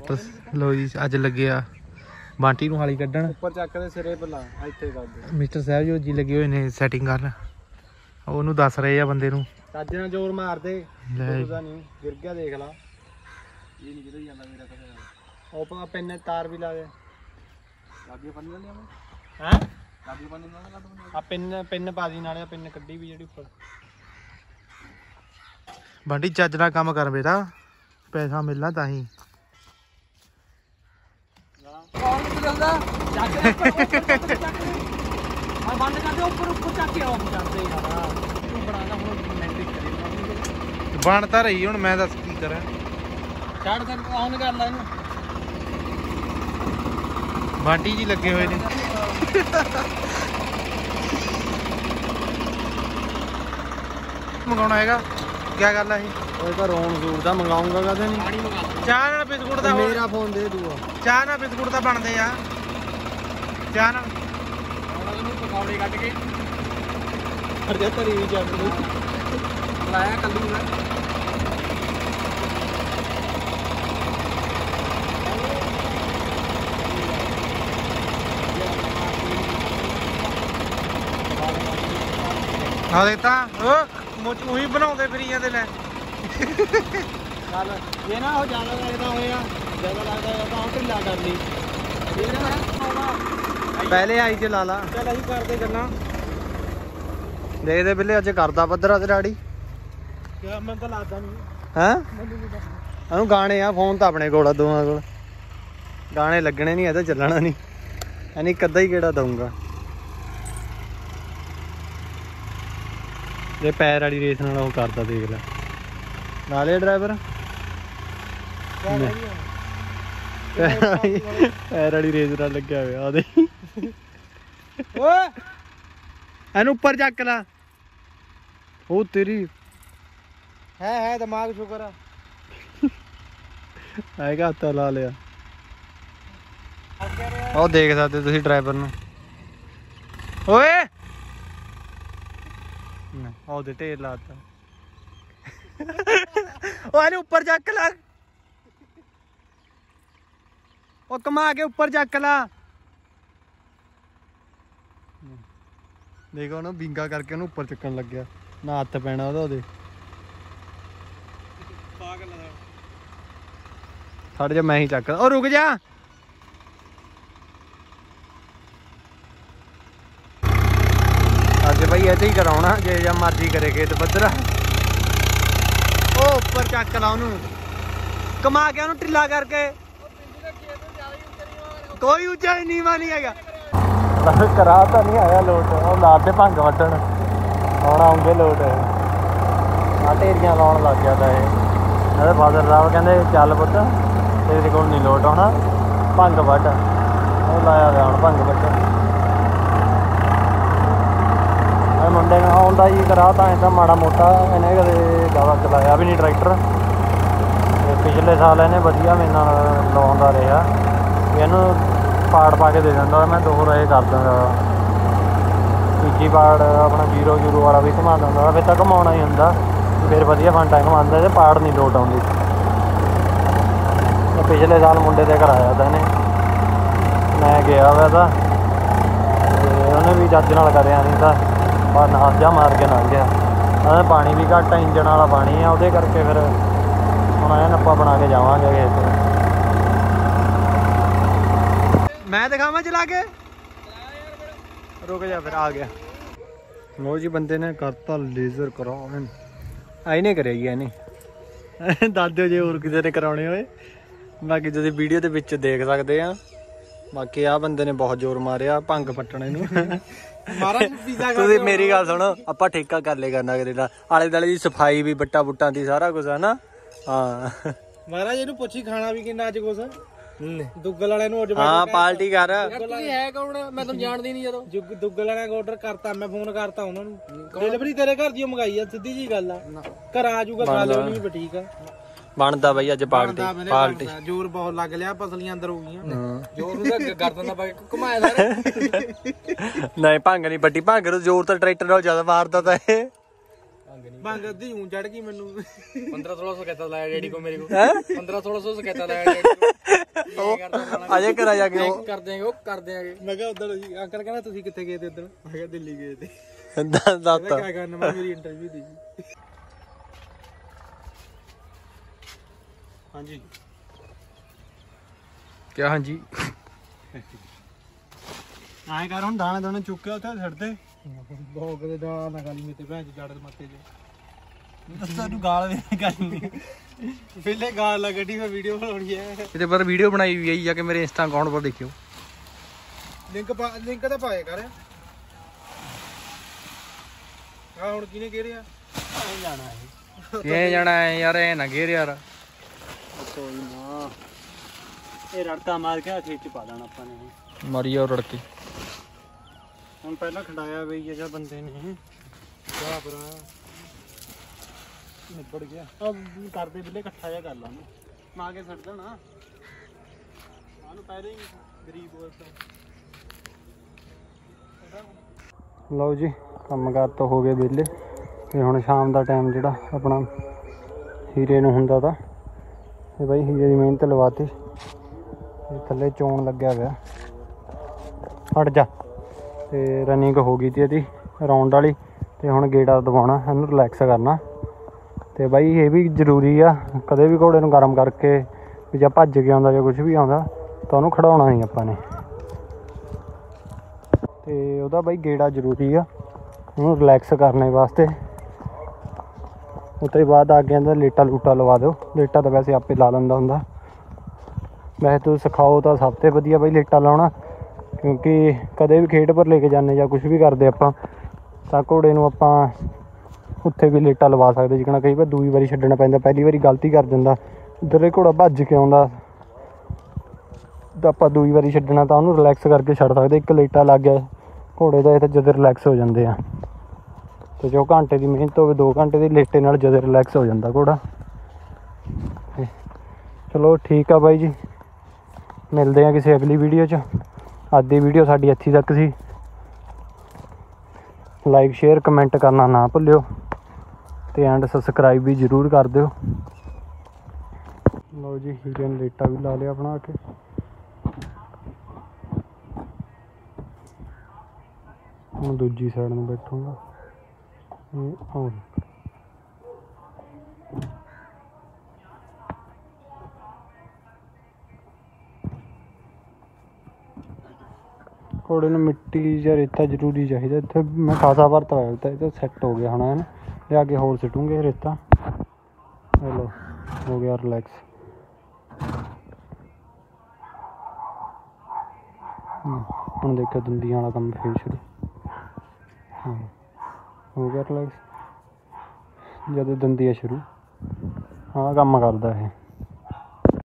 tractor लो जी अज लगे आ बांटी नूं हाली कड्ढण ऊपर चक दे सिरे भला इत्थे कर दे मिस्टर साहब जो जी लगे हुए ने सैटिंग करन ओनू दस रहे आ बंदे नूं ਚੱਜ ਨਾਲ ਜ਼ੋਰ ਮਾਰ ਦੇ ਉਹਦਾ ਨਹੀਂ ਗਿਰ ਗਿਆ ਦੇਖ ਲਾ ਇਹ ਨਹੀਂ ਕਿਤੇ ਜਾਂਦਾ ਮੇਰਾ ਤਾਂ ਉਹ ਪਿੰਨ ਤਾਰ ਵੀ ਲਾ ਦੇ ਲਾਗੇ ਪੰਨ ਲੈ ਲਿਆ ਹੈ ਲਾਗੇ ਪੰਨ ਨਾਲ ਕੱਢ ਆ ਪਿੰਨ ਪਾ ਦੀ ਨਾਲੇ ਪਿੰਨ ਕੱਢੀ ਵੀ ਜਿਹੜੀ ਉੱਪਰ बांटी चज नाल काम कर बेटा पैसा मिलना ताही कौन चलदा जाके मैं बंद कर दे ऊपर ऊपर चक के ऑफ कर दे यार तू बनाना हुन मैंडिक करेगा बन तां रही हुन मैं दस की करा छड़ कर ऑन कर ले इनू बांटी जी लगे हुए ने मंगाउणा हैगा क्या गल है ओए का रोन सूट दा मंगाऊंगा कदे नहीं पानी मंगा चाह नाल बिस्कुट दा मेरा फोन दे दूआ चाह नाल बिस्कुट दा बनदे आ चाह नाल ਉਹਨਾਂ ਨੂੰ ਪਕੌੜੇ ਕੱਢ ਕੇ ਅਰਜਾ ਤਰੀ ਵੀ ਚੱਕ ਲਈ ਲਾਇਆ ਕੱਲੂ ਮੈਂ ਆ ਦੇਖਤਾ ਮੁੱਚ ਉਹੀ ਬਣਾਉਂਦੇ ਫਿਰੀ ਜਾਂਦੇ ਲੈ ਚੱਲ ਇਹ ਨਾ ਉਹ ਜ਼ਿਆਦਾ ਲੱਗਦਾ ਹੋਇਆ ਜ਼ਿਆਦਾ ਲੱਗਦਾ ਤਾਂ ਉਹ ਢਿੱਲਾ ਕਰ ਲਈ ਪਹਿਲੇ ਆਈ ਚ ਲਾ ਲਾ ਚੱਲ ਅਸੀਂ ਕਰਦੇ ਗੱਲਾਂ ਦੇਖਦੇ ਬਿੱਲੇ ਅੱਜ ਕਰਦਾ ਪੱਧਰਾ ਤੇ ਡਾੜੀ ਕਿਆ ਮੈਨੂੰ ਤਾਂ ਲੱਗਦਾ ਨਹੀਂ ਹੈ ਇਹਨੂੰ ਗਾਣੇ ਆ ਫੋਨ ਤਾਂ ਆਪਣੇ ਕੋਲ ਆ ਦੋਵਾਂ ਕੋਲ ਗਾਣੇ ਲੱਗਣੇ ਨਹੀਂ ਇਹਦਾ ਚੱਲਣਾ ਨਹੀਂ ਐਨੀ ਕੱਦਾ ਹੀ ਕਿਹੜਾ ਦਊਂਗਾ ਜੇ ਪੈਰ ਵਾਲੀ ਰੇਸ ਨਾਲ ਉਹ ਕਰਦਾ ਦੇਖ ਲੈ ਨਾਲੇ ਡਰਾਈਵਰ ਪੈਰ ਵਾਲੀ ਰੇਸ ਨਾਲ ਲੱਗਿਆ ਹੋਇਆ ਆਦੇ ਓਏ ਇਹਨੂੰ ਉੱਪਰ ਚੱਕ ਲਾ ਉਹ ਤੇਰੀ ਹੈ ਦਿਮਾਗ ਸ਼ੁਕਰ ਆ ਆਏਗਾ ਹੱਥ ਲਾ ਲਿਆ ਉਹ ਦੇਖ ਸਕਦੇ ਤੁਸੀਂ ਡਰਾਈਵਰ ਨੂੰ ਓਏ ਉਹਦੇ ਢੇਰ ਲਾਤਾ ਉਹ ਇਹਨੂੰ ਉੱਪਰ ਚੱਕ ਲਾ ਉਹ ਕਮਾ ਕੇ ਉੱਪਰ ਚੱਕ ਲਾ ਦੇਖੋ ਨਾ ਬਿੰਗਾ ਕਰਕੇ ਉਹਨੂੰ ਉੱਪਰ ਚੱਕਣ ਲੱਗਿਆ ਨਾ ਹੱਥ ਪੈਣਾ ਉਹਦੇ ਛੱਡ ਜਾ ਮੈਂ ਹੀ ਚੱਕ ਉਹ ਰੁਕ ਜਾ ਅੱਜ ਭਾਈ ਇੱਥੇ ਹੀ ਕਰਾਉਣਾ ਜੇ ਜਾਂ ਮਰਜ਼ੀ ਕਰੇ ਖੇਤ ਪੱਧਰਾ ਉਹ ਉੱਪਰ ਚੱਕ ਲਾ ਉਹਨੂੰ ਕਮਾ ਕੇ ਉਹਨੂੰ ਢਿੱਲਾ ਕਰਕੇ ਕੋਈ ਉੱਚਾ ਨੀਵਾਂ ਨਹੀਂ ਹੈਗਾ ਕਰਾ ਤਾਂ ਨਹੀਂ ਆਇਆ ਲੋਟ ਉਹ ਲਾ ਤੇ ਭੰਗ ਵੱਢਣ ਹੁਣ ਆਉਂਗੇ ਲੋਟ ਆ ਢੇਰੀਆਂ ਲਾਉਣ ਲੱਗ ਗਿਆ ਤਾਂ ਇਹਦੇ ਫਾਦਰ ਸਾਹਿਬ ਕਹਿੰਦੇ ਚੱਲ ਪੁੱਤ ਤੇਰੇ ਕੋਲ ਨਹੀਂ ਲੋਟ ਆਉਣਾ ਭੰਗ ਵੱਢ ਉਹ ਲਾਇਆ ਹੋਇਆ ਹੁਣ ਭੰਗ ਵੱਢ ਮੁੰਡੇ ਨੂੰ ਆਉਂਦਾ ਜੀ ਕਰਾ ਤਾਂ ਇਹ ਤਾਂ ਮਾੜਾ ਮੋਟਾ ਇਹਨੇ ਕਦੇ ਜ਼ਿਆਦਾ ਚਲਾਇਆ ਵੀ ਨਹੀਂ ਟਰੈਕਟਰ ਤੇ ਪਿਛਲੇ ਸਾਲ ਇਹਨੇ ਵਧੀਆ ਮੇਰੇ ਨਾਲ ਲਾਉਂਦਾ ਰਿਹਾ ਇਹਨੂੰ ਪਾੜ ਪਾ ਕੇ ਦੇ ਦਿੰਦਾ ਮੈਂ 2 ਰੇ ਕਰ ਦਿੰਦਾ ਤੀਜੀ ਪਾੜ ਆਪਣਾ 0 ਵਾਲਾ ਵੀ ਘੁਮਾ ਦਿੰਦਾ ਫਿਰ ਤਾਂ ਘੁਮਾਉਣਾ ਹੀ ਹੁੰਦਾ ਫਿਰ ਵਧੀਆ ਫੰਟਾ ਘੁਮਾਉਂਦਾ ਤੇ ਪਾੜ ਨਹੀਂ ਲੋਟ ਆਉਂਦੀ ਪਿਛਲੇ ਸਾਲ ਮੁੰਡੇ ਤੇ ਕਰਾਇਆ ਤਾਂ ਇਹਨੇ ਮੈਂ ਗਿਆ ਵਾ ਤਾਂ ਉਹਨੇ ਵੀ ਜੱਜ ਨਾਲ ਕਰਿਆ ਨਹੀਂ ਤਾਂ ਪਰ ਨਾਜਾ ਮਾਰ ਕੇ ਲੰਘ ਗਿਆ ਉਹਦਾ ਪਾਣੀ ਵੀ ਘੱਟ ਆ ਇੰਜਣ ਵਾਲਾ ਪਾਣੀ ਆ ਉਹਦੇ ਕਰਕੇ ਫਿਰ ਹੁਣ ਐਨ ਆਪਾਂ ਬਣਾ ਕੇ ਜਾਵਾਂਗੇ ਖੇਤ ਮੈਂ ਦਿਖਾਵਾਂ ਚਲਾ ਕੇ ਰੁਕ ਜਾ ਫਿਰ ਆ ਗਿਆ ਲੋ ਜੀ ਬੰਦੇ ਨੇ ਕਰਤਾ ਲੇਜ਼ਰ ਕਰਾਉਣ ਆਈ ਨੇ ਕਰਿਆ ਜੀ ਇਹਨੇ ਦੱਸ ਜੇ ਹੋਰ ਕਿਸੇ ਨੇ ਕਰਾਉਣੇ ਹੋਏ ਬਾਕੀ ਤੁਸੀਂ ਵੀਡੀਓ ਦੇ ਵਿੱਚ ਦੇਖ ਸਕਦੇ ਆ ਬਾਕੀ ਆ ਬੰਦੇ ਨੇ ਬਹੁਤ ਜ਼ੋਰ ਮਾਰਿਆ ਭੰਗ ਪੱਟਣੇ ਨੂੰ ਤੁਸੀਂ ਮੇਰੀ ਗੱਲ ਸੁਣੋ ਆਪਾਂ ਠੇਕਾ ਕਰ ਲੈ ਕਰਨਾ ਕਿਤੇ ਦਾ ਆਲੇ ਦੁਆਲੇ ਦੀ ਸਫਾਈ ਵੀ ਬੱਟਾ ਬੁੱਟਾਂ ਦੀ ਸਾਰਾ ਕੁਝ ਹੈ ਨਾ ਹਾਂ ਮਹਾਰਾਜ ਇਹਨੂੰ ਪੁੱਛੀ ਖਾਣਾ ਵੀ ਕਿੰਨਾ ਅੱਜ ਕੁਛ ਦੁੱਗਲ ਵਾਲਿਆਂ ਨੂੰ ਹਾਂ ਪਾਰਟੀ ਕਰ ਤੁਸੀਂ ਹੈ ਕੌਣ ਮੈਂ ਤੁਹਾਨੂੰ ਜਾਣਦੀ ਨਹੀਂ ਜਦੋਂ ਦੁੱਗਲ ਵਾਲਿਆਂ ਨੂੰ ਆਰਡਰ ਕਰਤਾ ਮੈਂ ਫੋਨ ਕਰਤਾ ਉਹਨਾਂ ਨੂੰ ਡਿਲੀਵਰੀ ਤੇਰੇ ਘਰ ਦੀ ਮੰਗਾਈ ਆ ਸਿੱਧੀ ਜੀ ਗੱਲ ਆ ਘਰ ਆ ਜਾਊਗਾ ਖਾ ਲਿਓ ਨਹੀਂ ਠੀਕ ਆ ਬਣਦਾ ਬਈ ਅੱਜ ਪਾਰਟੀ ਜ਼ੋਰ ਬਹੁਤ ਲੱਗ ਲਿਆ ਪਸਲੀਆਂ ਅੰਦਰ ਹੋ ਗਈਆਂ ਜ਼ੋਰ ਨੂੰ ਤਾਂ ਗਰਦਨ ਦਾ ਪਾ ਕੇ ਘੁਮਾਇਆ ਸਾਰੇ ਨਹੀਂ ਭੰਗ ਨਹੀਂ ਪੱਟੀ ਭੰਗ ਨੂੰ ਜ਼ੋਰ ਤਾਂ ਟਰੈਕਟਰ ਨਾਲ ਜ਼ਿਆਦਾ ਮਾਰਦਾ ਤਾਂ ਇਹ ਭੰਗ ਅੱਧੀ ਊਂ ਚੜ ਗਈ ਮੈਨੂੰ 1500 ਸਕੈਤਾ ਲਾਇਆ ਡੈਡੀ ਕੋ ਮੇਰੇ ਕੋ 1500 ਸਕੈਤਾ ਲਾਇਆ ਡੈਡੀ ਅਜੇ ਘਰਾਂ ਜਾ ਕੇ ਕਰ ਦਿਆਂਗੇ ਮੈਂ ਕਿਹਾ ਉਦੋਂ ਅੰਕਲ ਕਹਿੰਦਾ ਤੁਸੀਂ ਕਿੱਥੇ ਗਏ ਤੇ ਉਦੋਂ ਮੈਂ ਕਿਹਾ ਦਿੱਲੀ ਗਏ ਤੇ ਦੱਸ ਕਿਆ ਕਰਨਾ ਮੈਂ ਮੇਰੀ ਇੰਟਰਵਿਊ ਦੀ ਹਾਂਜੀ ਕਿਆ ਹਾਂਜੀ ਐਂ ਕਰ ਹੁਣ ਦਾਣੇ ਦੋਣੇ ਚੁੱਕ ਕੇ ਉੱਥੇ ਛੱਡਦੇ ਬਹੁਤ ਕਦੇ ਦਾ ਨਾ ਗਾਲੀ ਮੇਤੇ ਭੈਣ ਚ ਜੜ ਦੇ ਮੱਥੇ 'ਚ ਦੱਸਾਂ ਨੂੰ ਗਾਲ ਵੀ ਕਰਨੀ ਪਹਿਲੇ ਗਾਲ ਲਾ ਗੱਡੀ ਮੈਂ ਵੀਡੀਓ ਬਣਾਉਣੀ ਹੈ ਇਹਦੇ ਪਰ ਵੀਡੀਓ ਬਣਾਈ ਵੀ ਆਈ ਜਾ ਕੇ ਮੇਰੇ ਇੰਸਟਾ ਅਕਾਊਂਟ ਪਰ ਦੇਖਿਓ ਲਿੰਕ ਤਾਂ ਪਾਏ ਕਰ ਆ ਹੁਣ ਕਿਹਨੇ ਕਹਿ ਰਿਹਾ ਐਂ ਜਾਣਾ ਹੈ ਕਿਵੇਂ ਜਾਣਾ ਹੈ ਯਾਰ ਐ ਨਾ ਘੇਰ ਯਾਰ ਕੋਈ ਨਾ ਇਹ ਰੜਕਾ ਮਾਰ ਕੇ ਖੇਤ ਚ ਪਾ ਦੇਣਾ ਆਪਾਂ ਨੇ ਮਾਰੀ ਉਹ ਰੜਕੇ ਹੁਣ ਪਹਿਲਾਂ ਖੰਡਾਇਆ ਬਈ ਜਾਂ ਬੰਦੇ ਨੇ ਜਾ ਬਰਾ ਨਿਬੜ ਗਿਆ ਆ ਕਰਦੇ ਬਿੱਲੇ ਇਕੱਠਾ ਜਿਹਾ ਕਰ ਲਾਂਗੇ ਮਾ ਕੇ ਛੱਡ ਦੇਣਾ ਆਨੂੰ ਪਹਿਲੇ ਹੀ ਗਰੀਬ ਹੋਇਆ ਲਓ ਜੀ ਕੰਮਕਾਰ ਤਾਂ ਹੋ ਗਏ ਵਿਹਲੇ ਤੇ ਹੁਣ ਸ਼ਾਮ ਦਾ ਟਾਈਮ ਜਿਹੜਾ ਆਪਣਾ ਹੀਰੇ ਨੂੰ ਹੁੰਦਾ ਤਾਂ ਤੇ ਬਾਈ ਹੀਰੇ ਦੀ ਮਿਹਨਤ ਲਵਾਤੀ ਤੇ ਥੱਲੇ ਚੋਣ ਲੱਗਿਆ ਹੋਇਆ ਹਟ ਜਾ ਤੇ ਰਨਿੰਗ ਹੋ ਗਈ ਤੀ ਇਹਦੀ ਰਾਊਂਡ ਵਾਲੀ ਤੇ ਹੁਣ ਗੇੜਾ ਦਵਾਉਣਾ ਇਹਨੂੰ ਰਿਲੈਕਸ ਕਰਨਾ ਤੇ ਬਾਈ ਇਹ ਵੀ ਜ਼ਰੂਰੀ ਆ ਕਦੇ ਵੀ ਘੋੜੇ ਨੂੰ ਗਰਮ ਕਰਕੇ ਵੀ ਜਾਂ ਭੱਜ ਕੇ ਆਉਂਦਾ ਜਾਂ ਕੁਝ ਵੀ ਆਉਂਦਾ ਤਾਂ ਉਹਨੂੰ ਖੜਾਉਣਾ ਨਹੀਂ ਆਪਾਂ ਨੇ ਤੇ ਉਹਦਾ ਬਾਈ ਗੇੜਾ ਜ਼ਰੂਰੀ ਆ ਉਹਨੂੰ ਰਿਲੈਕਸ ਕਰਨੇ ਵਾਸਤੇ ਉਹ ਤੋਂ ਬਾਅਦ ਆ ਗਿਆ ਲੇਟਾ ਲੂਟਾ ਲਵਾ ਦਿਓ ਲੇਟਾ ਤਾਂ ਵੈਸੇ ਆਪੇ ਲਾ ਲੈਂਦਾ ਹੁੰਦਾ ਵੈਸੇ ਤੁਸੀਂ ਸਿਖਾਓ ਤਾਂ ਸਭ ਤੋਂ ਵਧੀਆ ਬਾਈ ਲੇਟਾ ਲਾਉਣਾ ਕਿਉਂਕਿ ਕਦੇ ਵੀ ਖੇਡ ਪਰ ਲੈ ਕੇ ਜਾਂਦੇ ਜਾਂ ਕੁਝ ਵੀ ਕਰਦੇ ਆਪਾਂ ਤਾਂ ਘੋੜੇ ਨੂੰ ਆਪਾਂ ਉੱਥੇ ਵੀ ਲੇਟਾ ਲਵਾ ਸਕਦੇ ਜਿਕਣਾ ਕਈ ਵਾਰ ਦੂਜੀ ਵਾਰੀ ਛੱਡਣਾ ਪੈਂਦਾ ਪਹਿਲੀ ਵਾਰੀ ਗਲਤੀ ਕਰ ਦਿੰਦਾ ਉੱਧਰਲੇ ਘੋੜਾ ਭੱਜ ਕੇ ਆਉਂਦਾ ਤਾਂ ਆਪਾਂ ਦੂਜੀ ਵਾਰੀ ਛੱਡਣਾ ਤਾਂ ਉਹਨੂੰ ਰਿਲੈਕਸ ਕਰਕੇ ਛੱਡ ਸਕਦੇ ਇੱਕ ਲੇਟਾ ਲੱਗ ਗਿਆ ਘੋੜੇ ਦਾ ਇਹ ਤਾਂ ਜਦ ਰਿਲੈਕਸ ਹੋ ਜਾਂਦੇ ਆ ਤੇ ਜੋ ਘੰਟੇ ਦੀ ਮਿਹਨਤ ਹੋਵੇ 2 ਘੰਟੇ ਦੀ ਲੇਟੇ ਨਾਲ ਜਦ ਰਿਲੈਕਸ ਹੋ ਜਾਂਦਾ ਘੋੜਾ ਚਲੋ ਠੀਕ ਆ ਬਾਈ ਜੀ ਮਿਲਦੇ ਆ ਕਿਸੇ ਅਗਲੀ ਵੀਡੀਓ 'ਚ ਅੱਜ ਦੀ ਵੀਡੀਓ ਸਾਡੀ ਇੱਥੇ ਤੱਕ ਸੀ ਲਾਈਕ ਸ਼ੇਅਰ ਕਮੈਂਟ ਕਰਨਾ ਨਾ ਭੁੱਲਿਓ ਤੇ ਐਂਡ ਸਬਸਕ੍ਰਾਈਬ ਵੀ ਜ਼ਰੂਰ ਕਰ ਦਿਓ ਲਓ ਜੀ ਹੀਰੇ ਨੇ ਲੇਟਾ ਵੀ ਲਾ ਲਿਆ ਬਣਾ ਕੇ ਹੁਣ ਦੂਜੀ ਸਾਈਡ ਨੂੰ ਬੈਠੂੰਗਾ ਘੋੜੇ ਨੂੰ ਮਿੱਟੀ ਜਾਂ ਰੇਤਾ ਜ਼ਰੂਰੀ ਚਾਹੀਦਾ ਇੱਥੇ ਮੈਂ ਖਾਸਾ ਵਰਤਾ ਹੋਇਆ ਤਾਂ ਇਹ ਤਾਂ ਸੈੱਟ ਹੋ ਗਿਆ ਹੋਣਾ ਹੈ ਨਾ ਲਿਆ ਕੇ ਹੋਰ ਸਿੱਟੂਗੇ ਰੇਤਾ ਚਲੋ ਹੋ ਗਿਆ ਰਿਲੈਕਸ ਹੁਣ ਦੇਖੋ ਦੰਦੀਆਂ ਵਾਲਾ ਕੰਮ ਫੇਰ ਸ਼ੁਰੂ ਹਾਂ ਹੋ ਗਿਆ ਰਿਲੈਕਸ ਜਦੋਂ ਦੰਦੀਆਂ ਸ਼ੁਰੂ ਹਾਂ ਕੰਮ ਕਰਦਾ ਇਹ